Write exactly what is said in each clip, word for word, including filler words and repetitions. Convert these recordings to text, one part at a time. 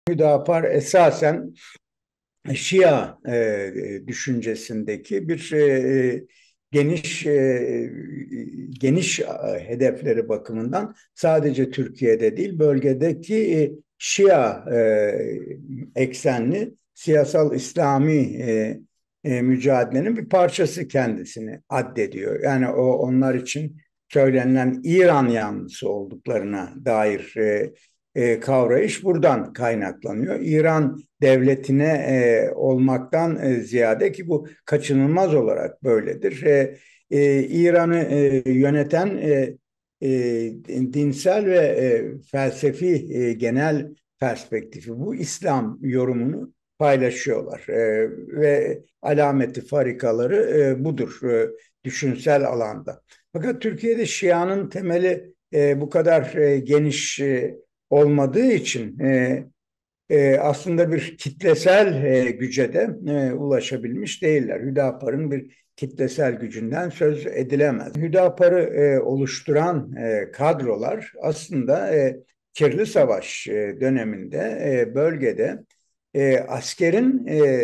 Hüdapar esasen Şia e, düşüncesindeki bir e, geniş e, geniş hedefleri bakımından sadece Türkiye'de değil bölgedeki e, Şia e, eksenli siyasal İslami e, e, mücadelenin bir parçası kendisini addediyor. Yani o onlar için söylenilen İran yanlısı olduklarına dair e, e, kavrayış buradan kaynaklanıyor. İran devletine e, olmaktan e, ziyade ki bu kaçınılmaz olarak böyledir. E, e, İran'ı e, yöneten e, e, dinsel ve e, felsefi e, genel perspektifi bu İslam yorumunu paylaşıyorlar. E, ve alameti farikaları e, budur e, düşünsel alanda. Fakat Türkiye'de Şia'nın temeli e, bu kadar e, geniş e, olmadığı için e, e, aslında bir kitlesel e, güce de e, ulaşabilmiş değiller. Hüdapar'ın bir kitlesel gücünden söz edilemez. Hüdapar'ı e, oluşturan e, kadrolar aslında e, Kirli Savaş e, döneminde e, bölgede e, askerin e,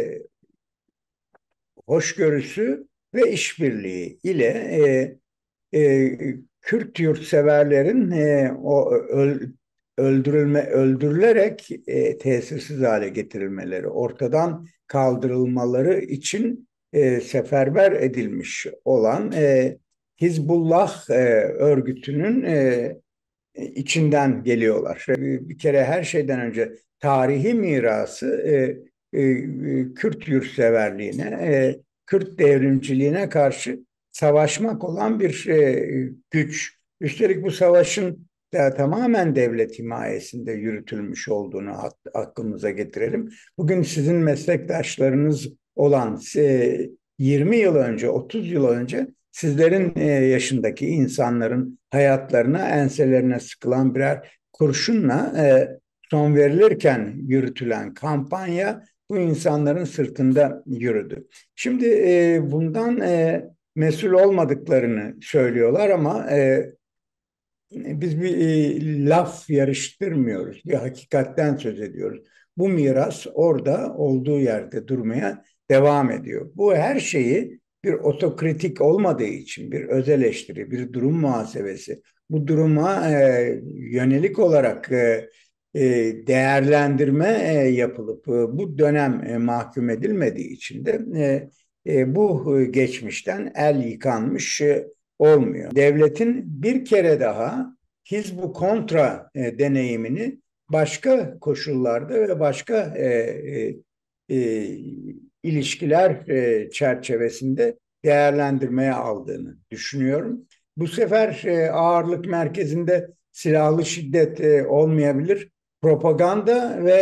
hoşgörüsü ve işbirliği ile e, e, Kürt yurtseverlerin e, o öl, öldürülme öldürülerek e, tesirsiz hale getirilmeleri, ortadan kaldırılmaları için e, seferber edilmiş olan e, Hizbullah e, örgütünün e, içinden geliyorlar. E, Bir kere her şeyden önce tarihi mirası e, e, Kürt yurtseverliğine, e, Kürt devrimciliğine karşı savaşmak olan bir e, güç. Üstelik bu savaşın da tamamen devlet himayesinde yürütülmüş olduğunu aklımıza getirelim. Bugün sizin meslektaşlarınız olan e, yirmi yıl önce, otuz yıl önce sizlerin e, yaşındaki insanların hayatlarına, enselerine sıkılan birer kurşunla e, son verilirken yürütülen kampanya bu insanların sırtında yürüdü. Şimdi e, bundan e, mesul olmadıklarını söylüyorlar ama e, biz bir e, laf yarıştırmıyoruz, bir hakikatten söz ediyoruz. Bu miras orada olduğu yerde durmaya devam ediyor. Bu her şeyi bir otokritik olmadığı için bir öz eleştiri, bir durum muhasebesi, bu duruma e, yönelik olarak e, e, değerlendirme e, yapılıp e, bu dönem e, mahkum edilmediği için de e, e, bu geçmişten el yıkanmış e, olmuyor. Devletin bir kere daha Hizbu kontra e, deneyimini başka koşullarda ve başka e, e, e, ilişkiler e, çerçevesinde değerlendirmeye aldığını düşünüyorum. Bu sefer e, ağırlık merkezinde silahlı şiddet e, olmayabilir. Propaganda ve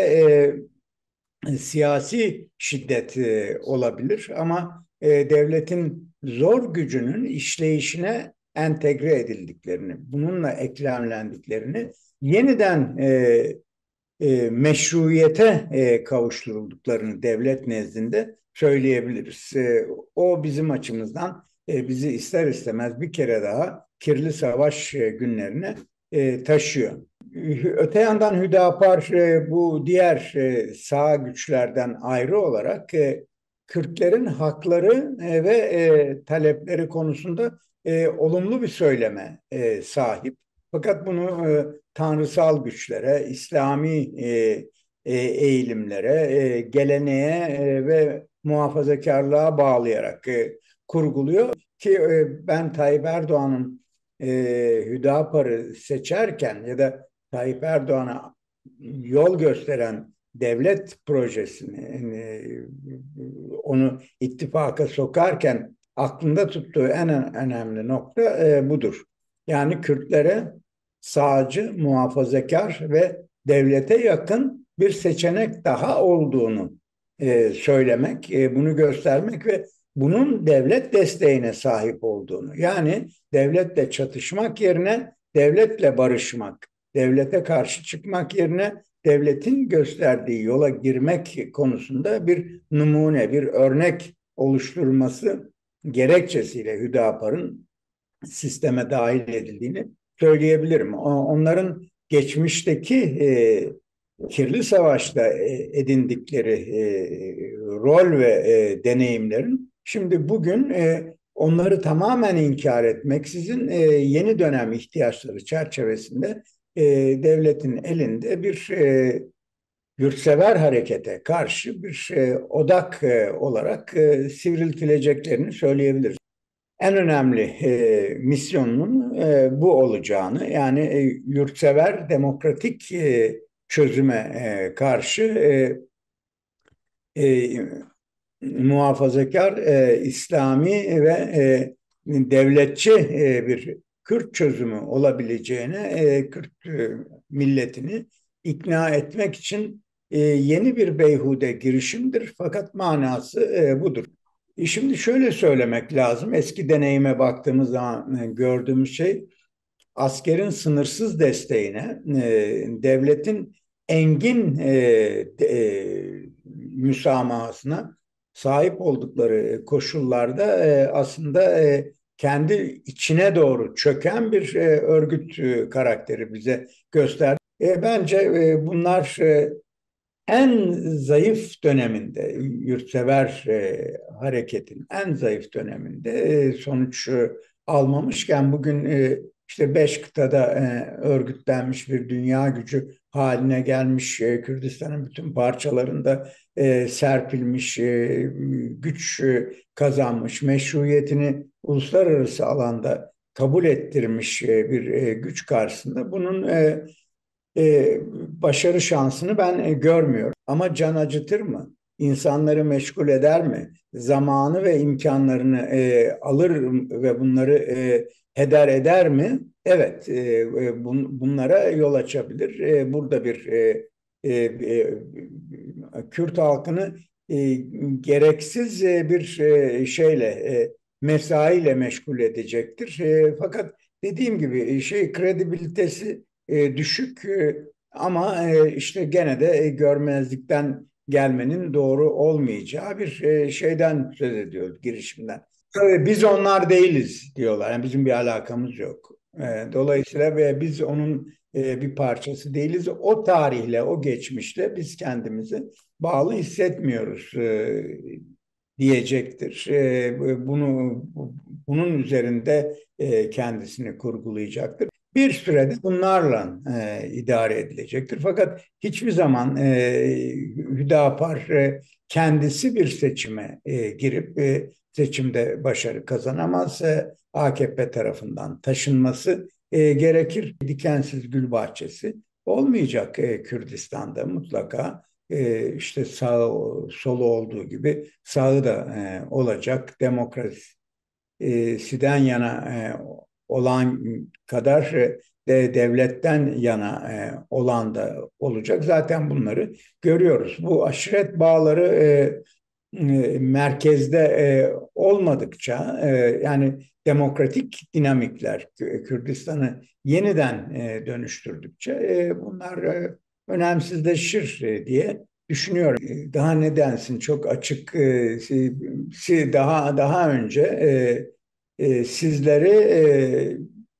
e, siyasi şiddet e, olabilir ama e, devletin zor gücünün işleyişine entegre edildiklerini, bununla eklemlendiklerini, yeniden e, e, meşruiyete e, kavuşturulduklarını devlet nezdinde söyleyebiliriz. E, o bizim açımızdan e, bizi ister istemez bir kere daha kirli savaş e, günlerine e, taşıyor. Öte yandan Hüdapar e, bu diğer e, sağ güçlerden ayrı olarak e, Kürtlerin hakları e, ve e, talepleri konusunda e, olumlu bir söyleme e, sahip. Fakat bunu e, tanrısal güçlere, İslami e, e, eğilimlere, e, geleneğe e, ve muhafazakarlığa bağlayarak e, kurguluyor ki e, ben Tayyip Erdoğan'ın e, Hüdapar'ı seçerken ya da Tayyip Erdoğan'a yol gösteren devlet projesini e, onu ittifaka sokarken aklında tuttuğu en önemli nokta e, budur. Yani Kürtlere sağcı, muhafazakar ve devlete yakın bir seçenek daha olduğunu e, söylemek, e, bunu göstermek ve bunun devlet desteğine sahip olduğunu, yani devletle çatışmak yerine devletle barışmak, devlete karşı çıkmak yerine devletin gösterdiği yola girmek konusunda bir numune, bir örnek oluşturulması gerekçesiyle Hüdapar'ın sisteme dahil edildiğini söyleyebilirim. Onların geçmişteki e, kirli savaşta e, edindikleri e, rol ve e, deneyimlerin şimdi bugün e, onları tamamen inkar etmeksizin e, yeni dönem ihtiyaçları çerçevesinde e, devletin elinde bir e, yurtsever harekete karşı bir e, odak e, olarak e, sivriltileceklerini söyleyebiliriz. En önemli e, misyonunun e, bu olacağını, yani e, yurtsever demokratik e, çözüme e, karşı e, e, muhafazakar, e, İslami ve e, devletçi e, bir Kürt çözümü olabileceğine e, Kürt e, milletini ikna etmek için e, yeni bir beyhude girişimdir. Fakat manası e, budur. E, Şimdi şöyle söylemek lazım. Eski deneyime baktığımız zaman e, gördüğümüz şey, askerin sınırsız desteğine, e, devletin engin e, e, müsamahasına sahip oldukları koşullarda e, aslında e, kendi içine doğru çöken bir e, örgüt e, karakteri bize gösterdi. E, bence e, bunlar e, en zayıf döneminde, yurtsever e, hareketin en zayıf döneminde e, sonuç e, almamışken bugün e, işte beş kıtada e, örgütlenmiş bir dünya gücü haline gelmiş, e, Kürdistan'ın bütün parçalarında e, serpilmiş, e, güç e, kazanmış, meşruiyetini uluslararası alanda kabul ettirmiş e, bir e, güç karşısında bunun e, e, başarı şansını ben e, görmüyorum. Ama can acıtır mı? İnsanları meşgul eder mi? Zamanı ve imkanlarını e, alır ve bunları e, heder eder mi? Evet, e, e, bun, bunlara yol açabilir. E, burada bir e, e, e, Kürt halkını e, gereksiz e, bir e, şeyle, e, mesaiyle meşgul edecektir. E, fakat dediğim gibi e, şey kredibilitesi e, düşük, e, ama e, işte gene de e, görmezlikten gelmenin doğru olmayacağı bir e, şeyden söz ediyoruz, girişimden. Tabii biz onlar değiliz diyorlar. Yani bizim bir alakamız yok. E, dolayısıyla ve biz onun e, bir parçası değiliz. O tarihle, o geçmişle biz kendimizi bağlı hissetmiyoruz e, diyecektir. E, bunu bunun üzerinde e, kendisini kurgulayacaktır. Bir sürede bunlarla e, idare edilecektir. Fakat hiçbir zaman e, Hüdapar e, kendisi bir seçime e, girip e, seçimde başarı kazanamaz. E, A K P tarafından taşınması e, gerekir. Dikensiz gül bahçesi olmayacak e, Kürdistan'da mutlaka. E, işte sağ solu olduğu gibi sağı da e, olacak. Demokrasiden yana e, olan kadar e, de devletten yana e, olan da olacak. Zaten bunları görüyoruz. Bu aşiret bağları e, e, merkezde e, olmadıkça, e, yani demokratik dinamikler Kürdistan'ı yeniden e, dönüştürdükçe e, bunlar e, önemsizleşir e, diye düşünüyorum. E, Daha ne densin, çok açık, e, si- si- daha daha önce e, e, sizleri e,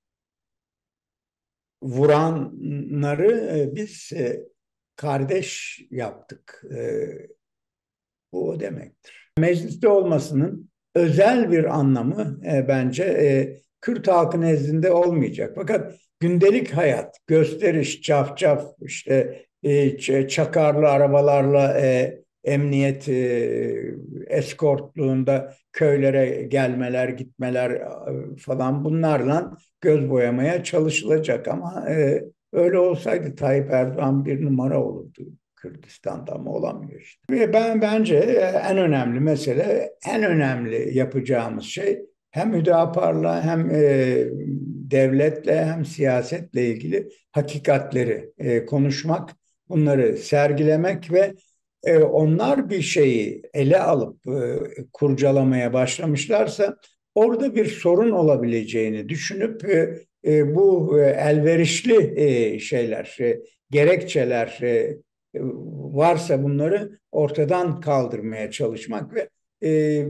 vuranları e, biz e, kardeş yaptık. E, Bu o demektir. Mecliste olmasının özel bir anlamı e, bence e, Kürt halkı nezdinde olmayacak. Fakat gündelik hayat, gösteriş, cafcaf, işte e, çakarlı arabalarla e, emniyet e, eskortluğunda köylere gelmeler, gitmeler e, falan, bunlarla göz boyamaya çalışılacak. Ama e, öyle olsaydı Tayyip Erdoğan bir numara olurdu Kürdistan'da, ama olamıyor işte. Ve ben bence e, en önemli mesele, en önemli yapacağımız şey hem Hüdapar'la hem e, devletle hem siyasetle ilgili hakikatleri e, konuşmak, bunları sergilemek ve e, onlar bir şeyi ele alıp e, kurcalamaya başlamışlarsa orada bir sorun olabileceğini düşünüp e, e, bu e, elverişli e, şeyler, e, gerekçeler e, varsa bunları ortadan kaldırmaya çalışmak ve e,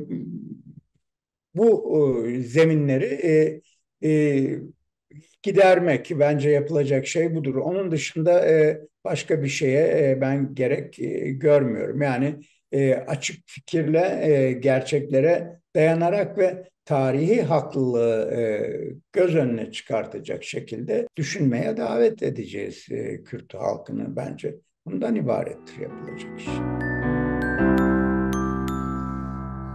bu e, zeminleri e, e, gidermek, bence yapılacak şey budur. Onun dışında e, Başka bir şeye e, ben gerek e, görmüyorum. Yani e, açık fikirle e, gerçeklere dayanarak ve tarihi haklılığı e, göz önüne çıkartacak şekilde düşünmeye davet edeceğiz e, Kürt halkını bence. Bundan ibarettir yapılacak iş.